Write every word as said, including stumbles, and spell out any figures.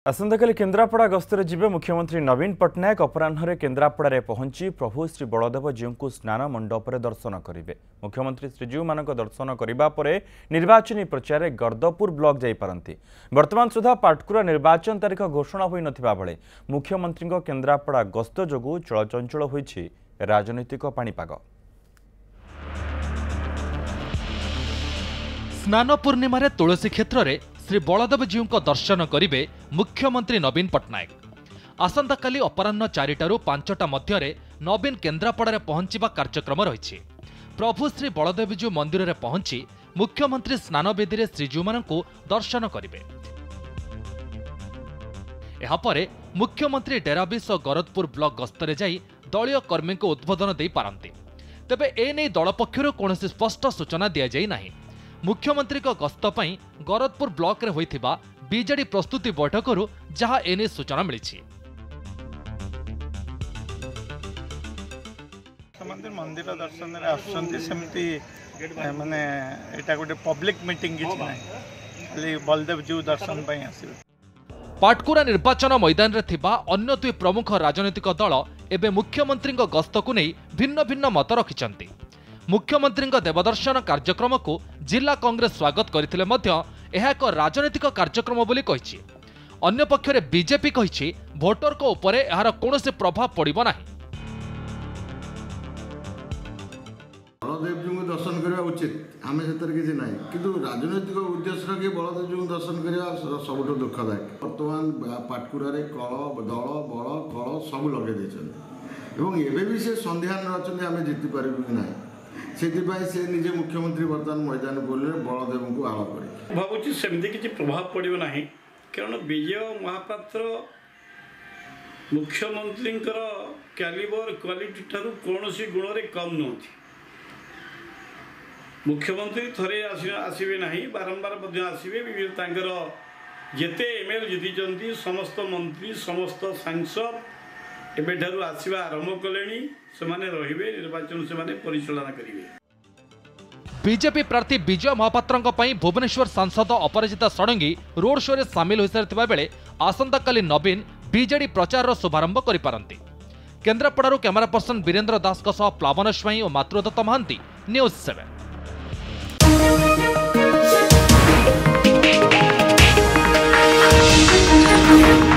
आसंताकाली केन्द्रापड़ा गस्तर जिबे मुख्यमंत्री नवीन पट्टनायक अपराह्न केन्द्रापड़ा पहुंची प्रभु श्री बलदेव जीव को स्नान मंडप में दर्शन करेंगे। मुख्यमंत्री श्रीजीव मान दर्शन करने निर्वाचनी प्रचार गर्दपुर ब्लॉक जापारती। वर्तमान सुधा पाटकुरा निर्वाचन तारीख घोषणा हो नथिबा बेले मुख्यमंत्री केन्द्रापड़ा गस्त जोगु चलचंचल होइछि राजनीतिक पाणीपाग। स्नान पूर्णिमा तुलसी क्षेत्र में श्री बलदेव जीव को दर्शन करेंगे मुख्यमंत्री नवीन पट्टनायक। आसंताकाली अपराह्न चारिटारू पांचटा मध्य नवीन केन्द्रापड़ा पहुंचवा कार्यक्रम रही। प्रभु श्री बलदेव जीव मंदिर में पहुंची मुख्यमंत्री स्नान वेदी श्रीजीव मान दर्शन करेंगे। यापर मुख्यमंत्री डेराबिस और गरदपुर ब्लॉक गस्तर जाई दलीय कर्मी को उद्बोधन दे पारती। तेबे एने दल पक्षर कौन स्पष्ट सूचना दि जाई नहीं। मुख्यमंत्री को गस्त पई गरदपुर ब्लॉक रे होइथिबा बीजेडी प्रस्तुति बैठकरू जहां एने सूचना मिली। मंदिर दर्शन सेमती माने एटा गोटे पब्लिक मीटिंग किछि नै, खाली बलदेव जीव दर्शन पई आसी। पाटकुरा निर्वाचन मैदान रे थिबा अन्य दुई प्रमुख राजनीतिक दल एबे मुख्यमंत्री गस्त को नहीं भिन्न भिन्न मत रखिछन्ति। मुख्यमंत्री देवदर्शन कार्यक्रम को जिला कांग्रेस स्वागत करथिले मध्य यह एक राजनीतिक कार्यक्रम बोली कहिछि। अन्य पक्षरे बीजेपी कहिछि भोटर को उपरे यार कोनोसे प्रभाव पड़िबो नाही। बलदेव जी को दर्शन करवा उचित आमे सेतर किछि नाही, किंतु राजनीतिक उद्देश्य के बलदेव जी को दर्शन करवा सबुठ दुखदायक। वर्तमान पाटकुरा रे कळ दल बल कळ सब लगे दैछन एवं एबे भी से संध्यान रचने आमे जिति परिबु कि नाही। से निजे मुख्यमंत्री बर्तमान मैदान बोले बलदेव को आड़ कर भावुँ सेमती किसी प्रभाव पड़ो ना, कारण विजय महापात्र मुख्यमंत्री कैलिबर क्वालिटी ठारू कौन सी गुण रे कम नुहति। मुख्यमंत्री थरे आसवे ना, बारंबार आसवे जेते एमएल जीति समस्त मंत्री समस्त सांसद एबेठारू आसवा आरंभ कले से निर्वाचन से परिचालना करेंगे। बीजेपी प्रार्थी विजय महापात्र भुवनेश्वर सांसद अपराजिता षडंगी रोड शो रे सामिल हो सारिथिबा बेले आसंताकाली नवीन बीजेडी प्रचार शुभारंभ करिपारंती। केन्द्रापड़ारू कैमरा पर्सन वीरेन्द्र दास प्लावन स्वाई और Matrudatta Mahanty, news seven. Thank you.